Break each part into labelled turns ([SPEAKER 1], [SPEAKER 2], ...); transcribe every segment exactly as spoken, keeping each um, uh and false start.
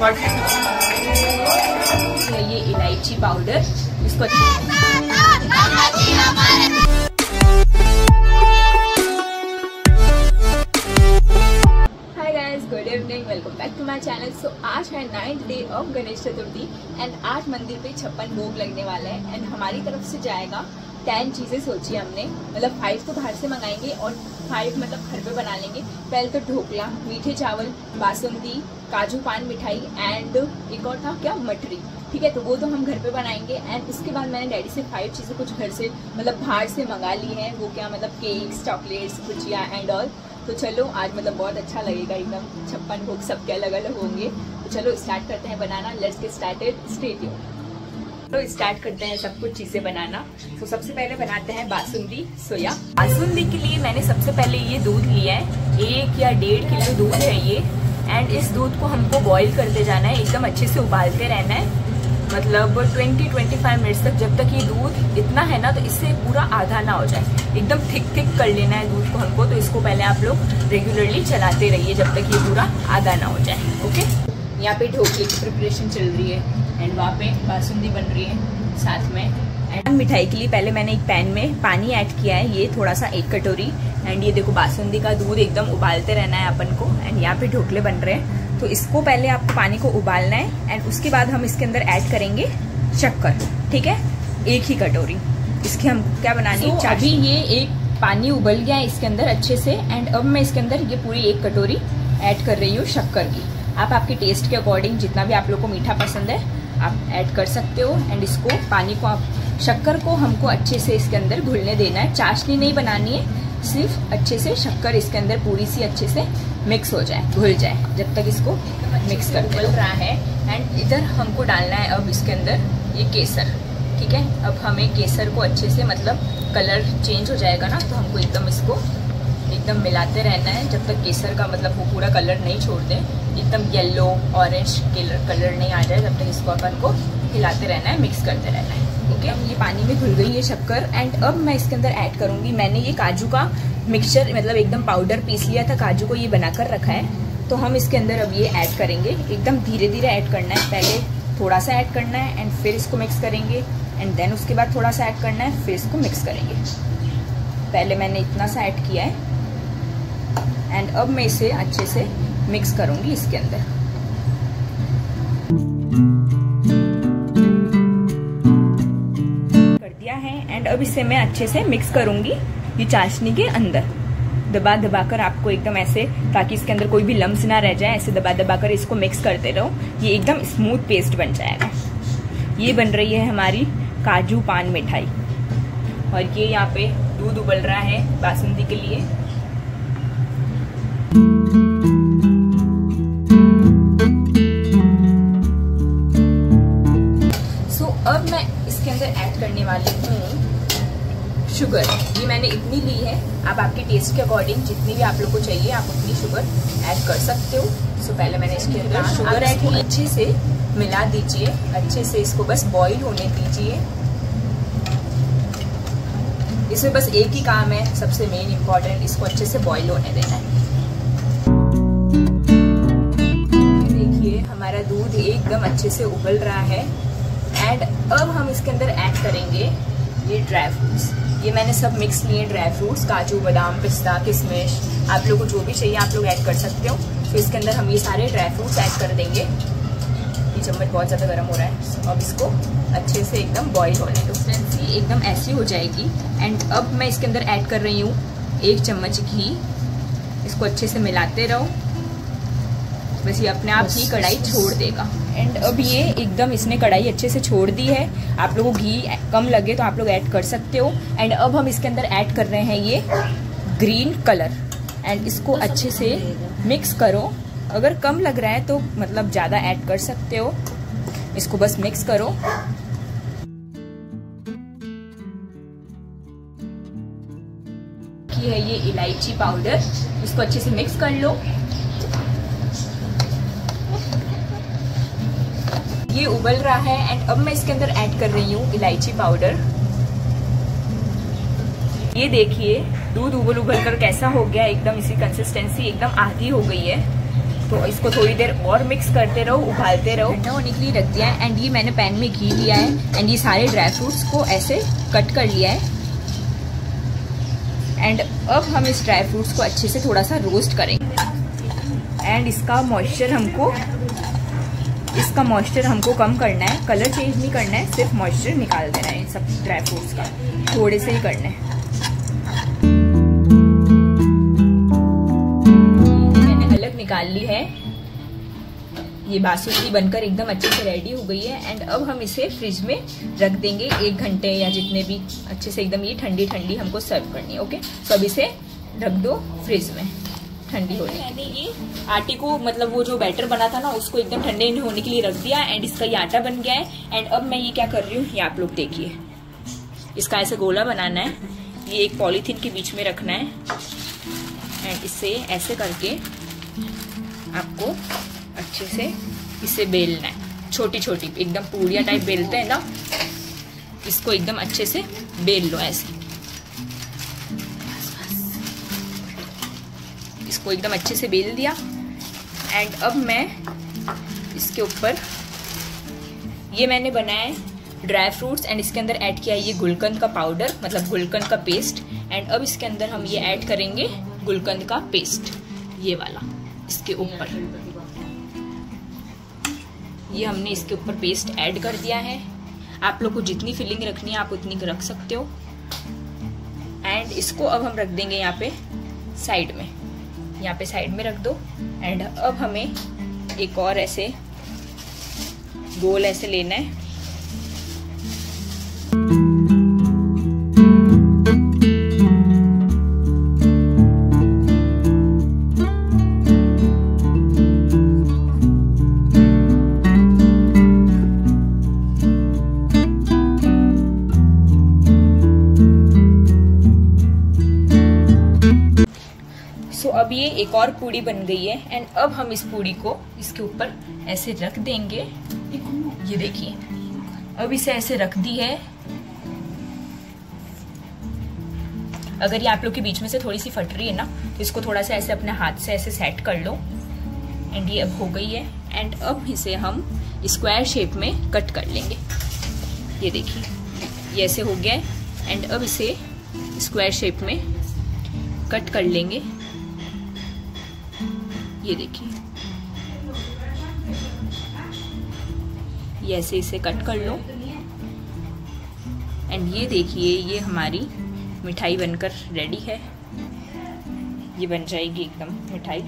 [SPEAKER 1] ये इलायची पाउडर, इसको hi guys, good evening, welcome back to my channel. So आज है ninth day of Ganesh Chaturthi and आज मंदिर पे छप्पन भोग लगने वाला है एंड हमारी तरफ से जाएगा टेन चीजें सोची हमने, मतलब फाइव तो बाहर से मंगाएंगे और फाइव मतलब घर पे बना लेंगे। पहले तो ढोकला, मीठे चावल, बासुंदी, काजू पान मिठाई एंड एक और था क्या, मटरी। ठीक है, तो वो तो हम घर पे बनाएंगे एंड उसके बाद मैंने डैडी से फाइव चीज़ें कुछ घर से मतलब बाहर से मंगा ली हैं। वो क्या मतलब cakes, chocolates, gujiya and all. तो चलो आज मतलब बहुत अच्छा लगेगा, एकदम छप्पन भोग सबके अलग अलग होंगे। तो चलो स्टार्ट करते हैं बनाना। Let's get started, stay tuned. तो स्टार्ट करते हैं सब कुछ चीजें बनाना। तो सबसे पहले बनाते हैं बासुंदी सोया। बासुंदी के लिए मैंने सबसे पहले ये दूध लिया है, एक या डेढ़ किलो दूध है ये एंड इस दूध को हमको बॉईल करते जाना है, एकदम अच्छे से उबालते रहना है, मतलब twenty two twenty five minutes तक, जब तक ये दूध इतना है ना तो इससे पूरा आधा ना हो जाए, एकदम थिक थिक कर लेना है दूध को हमको। तो इसको पहले आप लोग रेगुलरली चलाते रहिए जब तक ये पूरा आधा ना हो जाए। ओके, यहाँ पे ढोकले की प्रिपरेशन चल रही है एंड वहाँ पे बासुंदी बन रही है साथ में। एंड मिठाई के लिए पहले मैंने एक पैन में पानी ऐड किया है, ये थोड़ा सा एक कटोरी। एंड ये देखो बासुंदी का दूध एकदम उबालते रहना है अपन को। एंड यहाँ पे ढोकले बन रहे हैं, तो इसको पहले आपको पानी को उबालना है एंड उसके बाद हम इसके अंदर ऐड करेंगे शक्कर। ठीक है, एक ही कटोरी इसकी हम क्या बनानी है। so, अभी ये एक पानी उबल गया है इसके अंदर अच्छे से एंड अब मैं इसके अंदर ये पूरी एक कटोरी ऐड कर रही हूँ शक्कर की। आप आपके टेस्ट के अकॉर्डिंग जितना भी आप लोग को मीठा पसंद है आप ऐड कर सकते हो। एंड इसको पानी को आप शक्कर को हमको अच्छे से इसके अंदर घुलने देना है, चाशनी नहीं बनानी है, सिर्फ अच्छे से शक्कर इसके अंदर पूरी सी अच्छे से मिक्स हो जाए, घुल जाए, जब तक इसको मिक्स कर मिल रहा है। एंड इधर हमको डालना है अब इसके अंदर ये केसर। ठीक है, अब हमें केसर को अच्छे से मतलब कलर चेंज हो जाएगा ना, तो हमको एकदम इसको एकदम मिलाते रहना है जब तक केसर का मतलब वो पूरा कलर नहीं छोड़ दे, एकदम येलो ऑरेंज कलर कलर नहीं आ जाए, तब तक इसको अपन को हिलाते रहना है, मिक्स करते रहना है। ओके, ये पानी में घुल गई है शक्कर एंड अब मैं इसके अंदर ऐड करूंगी, मैंने ये काजू का मिक्सचर मतलब एकदम पाउडर पीस लिया था, काजू को ये बनाकर रखा है, तो हम इसके अंदर अब ये ऐड करेंगे। एकदम धीरे धीरे ऐड करना है, पहले थोड़ा सा ऐड करना है एंड फिर इसको मिक्स करेंगे एंड देन उसके बाद थोड़ा सा ऐड करना है, फिर इसको मिक्स करेंगे। पहले मैंने इतना सा ऐड किया है एंड अब मैं इसे अच्छे से मिक्स करूंगी इसके अंदर। कर दिया है एंड अब इसे मैं अच्छे से मिक्स करूंगी ये चाशनी के अंदर, दबा दबा कर आपको एकदम ऐसे, ताकि इसके अंदर कोई भी लम्स ना रह जाए, ऐसे दबा दबा कर इसको मिक्स करते रहो, ये एकदम स्मूथ पेस्ट बन जाएगा। ये बन रही है हमारी काजू पान मिठाई और ये यहाँ पे दूध उबल रहा है बासुंदी के लिए। सो so, अब मैं इसके अंदर ऐड करने वाली हूँ शुगर। ये मैंने इतनी ली है, आप आपके टेस्ट के अकॉर्डिंग जितनी भी आप लोग को चाहिए आप उतनी शुगर ऐड कर सकते हो। सो so, पहले मैंने इसके अंदर शुगर ऐड की, अच्छे से मिला दीजिए, अच्छे से इसको बस बॉईल होने दीजिए। इसमें बस एक ही काम है, सबसे मेन इम्पोर्टेंट, इसको अच्छे से बॉईल होने देना है। देखिए हमारा दूध एकदम अच्छे से उबल रहा है एंड अब हम इसके अंदर ऐड करेंगे ये ड्राई फ्रूट्स। ये मैंने सब मिक्स लिए ड्राई फ्रूट्स, काजू, बादाम, पिस्ता, किशमिश, आप लोगों को जो भी चाहिए आप लोग ऐड कर सकते हो। तो इसके अंदर हम ये सारे ड्राई फ्रूट्स ऐड कर देंगे। ये चम्मच बहुत ज़्यादा गर्म हो रहा है, अब इसको अच्छे से एकदम बॉईल होने दो। कंसिस्टेंसी एकदम ऐसी हो जाएगी एंड अब मैं इसके अंदर ऐड कर रही हूँ एक चम्मच घी। इसको अच्छे से मिलाते रहो, बस ये अपने आप ही कढ़ाई छोड़ देगा। एंड अब ये एकदम इसने कढ़ाई अच्छे से छोड़ दी है। आप लोगों को घी कम लगे तो आप लोग ऐड कर सकते हो। एंड अब हम इसके अंदर ऐड कर रहे हैं ये ग्रीन कलर एंड इसको अच्छे से मिक्स करो। अगर कम लग रहा है तो मतलब ज़्यादा ऐड कर सकते हो, इसको बस मिक्स करो। ये है ये इलायची पाउडर, इसको अच्छे से मिक्स कर लो। ये उबल रहा है एंड अब मैं इसके अंदर ऐड कर रही हूँ इलायची पाउडर। ये देखिए दूध उबल उबल कर कैसा हो गया, एकदम इसी कंसिस्टेंसी एकदम आधी हो गई है। तो इसको थोड़ी देर और मिक्स करते रहो, उबालते रहो। ठंडा होने के लिए रख दिया है। एंड ये मैंने पैन में घी लिया है एंड ये सारे ड्राई फ्रूट्स को ऐसे कट कर लिया है। एंड अब हम इस ड्राई फ्रूट्स को अच्छे से थोड़ा सा रोस्ट करेंगे। एंड इसका मॉइस्चर हमको इसका मॉइस्चर हमको कम करना है, कलर चेंज नहीं करना है, सिर्फ मॉइस्चर निकाल देना है इन सब ड्राई फ्रूट्स का, थोड़े से ही करना है। मैंने अलग निकाल ली है। ये बासुंदी बनकर एकदम अच्छे से रेडी हो गई है। एंड अब हम इसे फ्रिज में रख देंगे एक घंटे या जितने भी, अच्छे से एकदम ये ठंडी ठंडी हमको सर्व करनी है। ओके, तो अब इसे रख दो फ्रिज में ठंडी होने। मैंने ये आटे को, मतलब वो जो बैटर बना था ना, उसको एकदम ठंडे होने के लिए रख दिया। एंड इसका ये आटा बन गया है। एंड अब मैं ये क्या कर रही हूँ, ये आप लोग देखिए। इसका ऐसे गोला बनाना है, ये एक पॉलीथीन के बीच में रखना है। एंड इसे ऐसे करके आपको अच्छे से इसे बेलना है, छोटी छोटी एकदम पूड़िया टाइप बेलते हैं ना, इसको एकदम अच्छे से बेल लो ऐसे। इसको एकदम अच्छे से बेल दिया। एंड अब मैं इसके ऊपर, ये मैंने बनाया है ड्राई फ्रूट्स एंड इसके अंदर ऐड किया है ये गुलकंद का पाउडर, मतलब गुलकंद का पेस्ट। एंड अब इसके अंदर हम ये ऐड करेंगे गुलकंद का पेस्ट, ये वाला इसके ऊपर। ये हमने इसके ऊपर पेस्ट ऐड कर दिया है। आप लोग को जितनी फिलिंग रखनी है आप उतनी रख सकते हो। एंड इसको अब हम रख देंगे यहाँ पे साइड में, यहाँ पे साइड में रख दो। एंड अब हमें एक और ऐसे गोल ऐसे लेना है। सो so, अब ये एक और पूड़ी बन गई है। एंड अब हम इस पूड़ी को इसके ऊपर ऐसे रख देंगे। ये देखिए, अब इसे ऐसे रख दी है। अगर ये आप लोग के बीच में से थोड़ी सी फट रही है ना, तो इसको थोड़ा सा ऐसे अपने हाथ से ऐसे सेट कर लो। एंड ये अब हो गई है। एंड अब इसे हम स्क्वायर शेप में कट कर लेंगे। ये देखिए, ये ऐसे हो गया है। एंड अब इसे स्क्वायर शेप में कट कर लेंगे। ये देखिए, ये ऐसे इसे कट कर लो। एंड ये देखिए, ये हमारी मिठाई बनकर रेडी है। ये बन जाएगी एकदम मिठाई।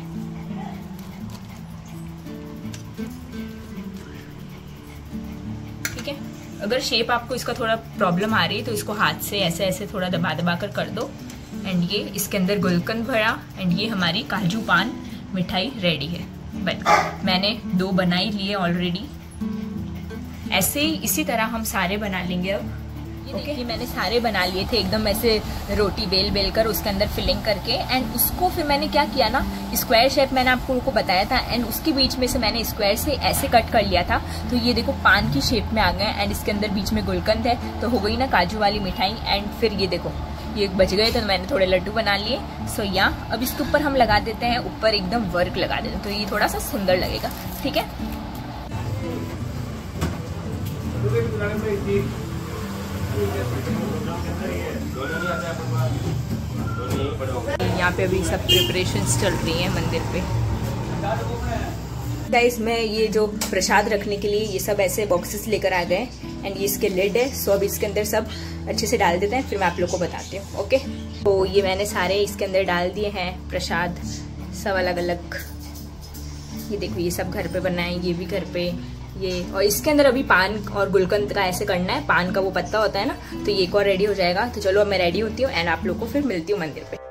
[SPEAKER 1] ठीक है, अगर शेप आपको इसका थोड़ा प्रॉब्लम आ रही है तो इसको हाथ से ऐसे ऐसे थोड़ा दबा दबा कर कर दो। एंड ये इसके अंदर गुलकंद भरा। एंड ये हमारी काजू पान मिठाई रेडी है बनकर। मैंने दो बना ही लिए ऑलरेडी। ऐसे ही इसी तरह हम सारे बना लेंगे अब। ये okay? देखिए, मैंने सारे बना लिए थे एकदम ऐसे रोटी बेल बेल कर उसके अंदर फिलिंग करके। एंड उसको फिर मैंने क्या किया ना, स्क्वायर शेप मैंने आपको को बताया था। एंड उसके बीच में से मैंने स्क्वायर से ऐसे कट कर लिया था, तो ये देखो पान की शेप में आ गए। एंड इसके अंदर बीच में गुलकंद है, तो हो गई ना काजू वाली मिठाई। एंड फिर ये देखो, ये बच गए तो मैंने थोड़े लड्डू बना लिए। सो या अब इसके ऊपर हम लगा देते हैं, ऊपर एकदम वर्क लगा देते हैं, तो ये थोड़ा सा सुंदर लगेगा। ठीक है, यहाँ पे अभी सब प्रिपरेशंस चल रही हैं मंदिर पे। गाइस, मैं ये जो प्रसाद रखने के लिए ये सब ऐसे बॉक्सेस लेकर आ गए। एंड ये इसके लिड है। सो अब इसके अंदर सब अच्छे से डाल देते हैं, फिर मैं आप लोग को बताती हूँ। ओके, तो ये मैंने सारे इसके अंदर डाल दिए हैं प्रसाद, सब अलग अलग। ये देखो, ये सब घर पे बना है, ये भी घर पे। ये और इसके अंदर अभी पान और गुलकंद का ऐसे करना है। पान का वो पत्ता होता है ना, तो ये एक और रेडी हो जाएगा। तो चलो अब मैं रेडी होती हूँ एंड आप लोग को फिर मिलती हूँ मंदिर पे।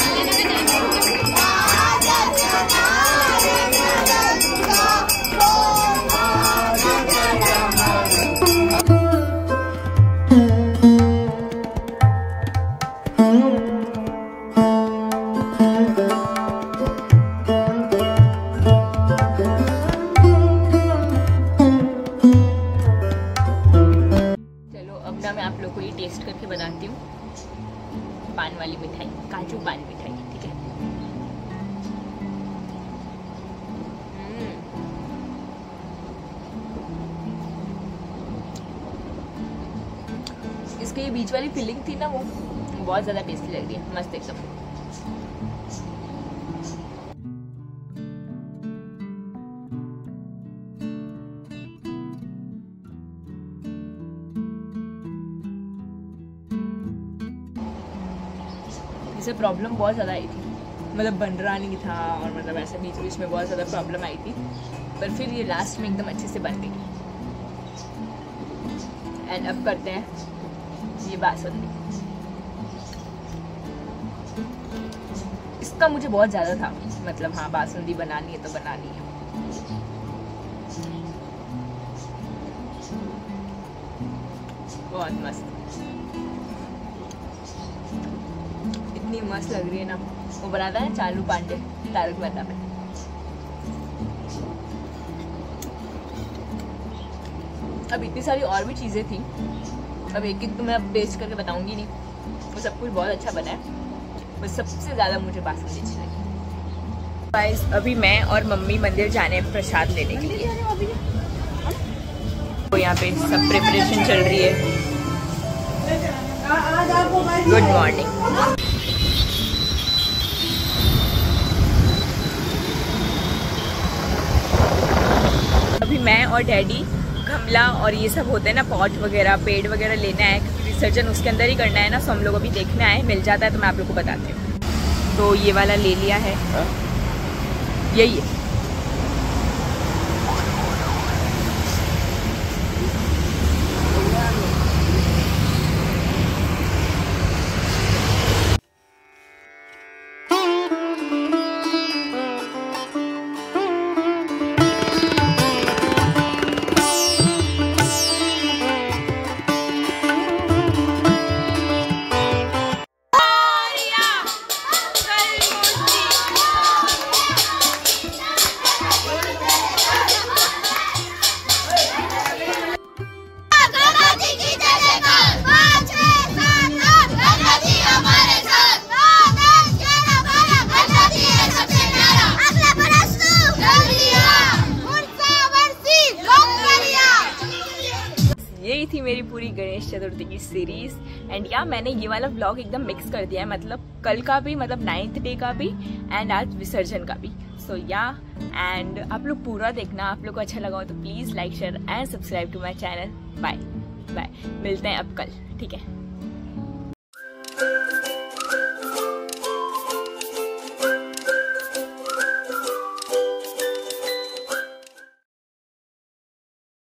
[SPEAKER 2] Oh
[SPEAKER 1] ना मैं आप लोग को ये टेस्ट करके बताती हूँ। पान वाली मिठाई, काजू पान मिठाई, ठीक है। इसके ये बीच वाली फीलिंग थी ना, वो बहुत ज्यादा टेस्टी लग रही है, मस्त एकदम। इसे प्रॉब्लम बहुत ज़्यादा आई थी, मतलब बन रहा नहीं था और मतलब ऐसे बीच बीच में बहुत ज़्यादा प्रॉब्लम आई थी, पर फिर ये लास्ट में एकदम अच्छे से बन गई। एंड अब करते हैं ये बासुंदी। इसका मुझे बहुत ज़्यादा था, मतलब हाँ बासुंदी बनानी है तो बनानी है। बहुत मस्त, इतनी मस्त लग रही है ना। वो बनाता है चालू पांडे, तारक मेहता में। अब इतनी सारी और भी चीज़ें थी, अब एक एक तो मैं अब टेस्ट करके बताऊंगी नहीं, वो सब कुछ बहुत अच्छा बना है, बस सबसे ज़्यादा मुझे बासुंदी अच्छी लगी। गाइस अभी मैं और मम्मी मंदिर जाने हैं प्रसाद लेने के लिए। तो यहाँ पे सब प्रिपरेशन चल रही है। Good morning. अभी मैं और डैडी गमला और ये सब होते हैं ना, पॉट वगैरह, पेड़ वगैरह लेना है, क्योंकि विसर्जन उसके अंदर ही करना है ना, सो हम लोग अभी देखने आए। मिल जाता है तो मैं आप लोग को बताती हूँ। तो ये वाला ले लिया है, यही है। यही थी मेरी पूरी गणेश चतुर्थी की सीरीज। एंड या मैंने ये वाला व्लॉग एकदम मिक्स कर दिया है, मतलब कल का भी, मतलब नाइन्थ डे का भी, एंड आज विसर्जन का भी। सो या एंड आप लोग पूरा देखना। आप लोग को अच्छा लगा हो तो please like, share and subscribe to my channel. Bye bye, मिलते हैं अब कल, ठीक है।